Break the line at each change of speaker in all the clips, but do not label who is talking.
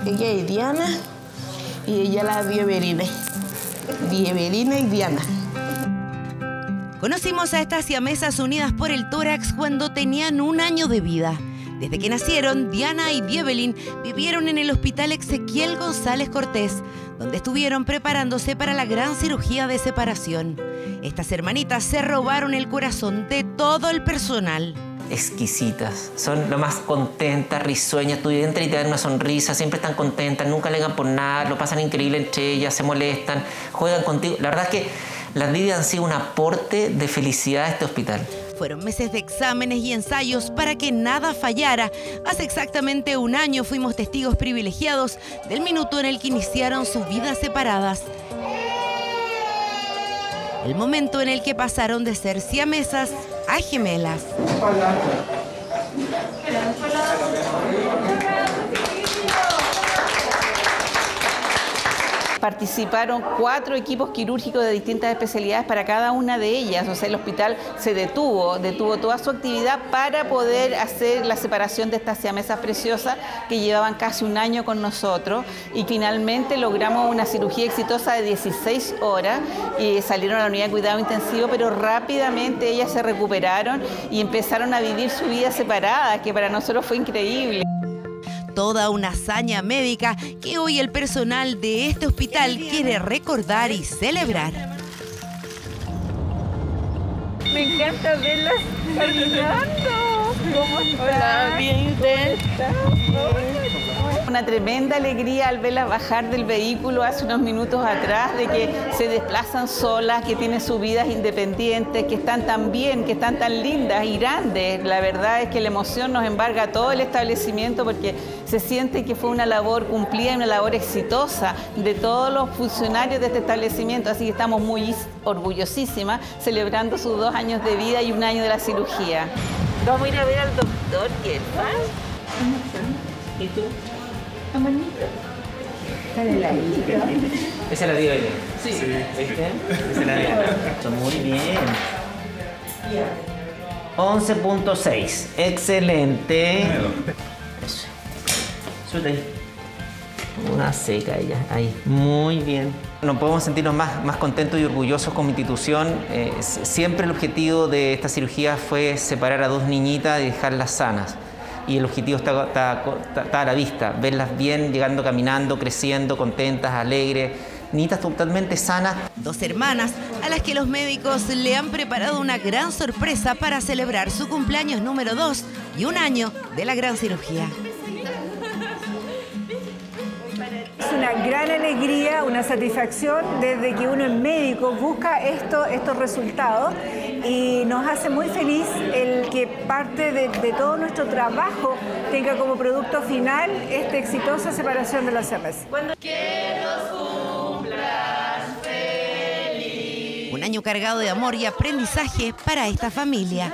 Ella es Diana y ella la Dieberina. Dieberina y Diana.
Conocimos a estas siamesas unidas por el tórax cuando tenían 1 año de vida. Desde que nacieron, Diana y Dievelyn vivieron en el Hospital Ezequiel González Cortés, donde estuvieron preparándose para la gran cirugía de separación. Estas hermanitas se robaron el corazón de todo el personal.
Exquisitas, son lo más contentas, risueñas, tú entras y te dan una sonrisa, siempre están contentas, nunca alegan por nada, lo pasan increíble entre ellas, se molestan, juegan contigo. La verdad es que las Didi han sido un aporte de felicidad a este hospital.
Fueron meses de exámenes y ensayos para que nada fallara. Hace exactamente 1 año fuimos testigos privilegiados del minuto en el que iniciaron sus vidas separadas. El momento en el que pasaron de ser siamesas a gemelas.
Participaron 4 equipos quirúrgicos de distintas especialidades para cada una de ellas. O sea, el hospital se detuvo toda su actividad para poder hacer la separación de estas siamesas preciosas que llevaban casi 1 año con nosotros. Y finalmente logramos una cirugía exitosa de 16 horas y salieron a la unidad de cuidado intensivo, pero rápidamente ellas se recuperaron y empezaron a vivir su vida separada, que para nosotros fue increíble.
Toda una hazaña médica que hoy el personal de este hospital quiere recordar y celebrar.
Me encanta verlas caminando. ¿Cómo están?
Hola, bien, ¿usted?
Una tremenda alegría al verlas bajar del vehículo hace unos minutos atrás, de que se desplazan solas, que tienen sus vidas independientes, que están tan bien, que están tan lindas y grandes. La verdad es que la emoción nos embarga a todo el establecimiento porque se siente que fue una labor cumplida y una labor exitosa de todos los funcionarios de este establecimiento. Así que estamos muy orgullosísimas celebrando sus 2 años de vida y 1 año de la cirugía. Vamos a ir a ver al doctor, ¿qué pasa? ¿Y tú?
Esa es la Diana. Sí. ¿Viste? Esa es la Diana. Muy bien. 11.6. Excelente. Eso. Suelta ahí. Una seca ella. Ahí. Muy bien. Nos podemos sentirnos más contentos y orgullosos con mi institución. Siempre el objetivo de esta cirugía fue separar a 2 niñitas y dejarlas sanas. Y el objetivo está a la vista, verlas bien, llegando, caminando, creciendo, contentas, alegres, niñitas totalmente sanas.
2 hermanas a las que los médicos le han preparado una gran sorpresa para celebrar su cumpleaños número 2 y 1 año de la gran cirugía.
Es una gran alegría, una satisfacción desde que uno es médico, busca estos resultados y nos hace muy feliz el que parte de todo nuestro trabajo tenga como producto final esta exitosa separación de las siamesas.
Que nos cumplas feliz. 1 año cargado de amor y aprendizaje para esta familia.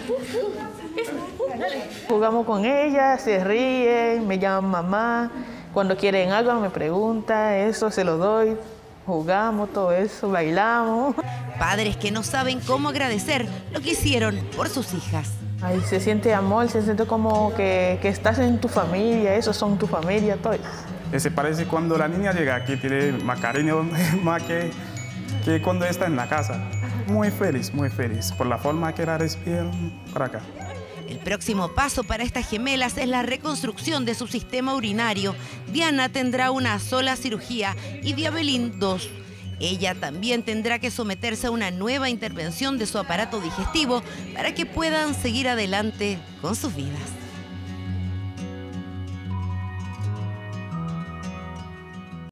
Jugamos con ella, se ríen, me llaman mamá. Cuando quieren algo me preguntan, eso se lo doy. Jugamos, todo eso, bailamos.
Padres que no saben cómo agradecer lo que hicieron por sus hijas.
Ahí se siente amor, se siente como que estás en tu familia, esos son tu familia, todo.
Se parece cuando la niña llega aquí, tiene más cariño más que cuando está en la casa. Muy feliz por la forma que la recibieron para acá.
El próximo paso para estas gemelas es la reconstrucción de su sistema urinario. Diana tendrá una sola cirugía y Dievelyn 2. Ella también tendrá que someterse a una nueva intervención de su aparato digestivo para que puedan seguir adelante con sus vidas.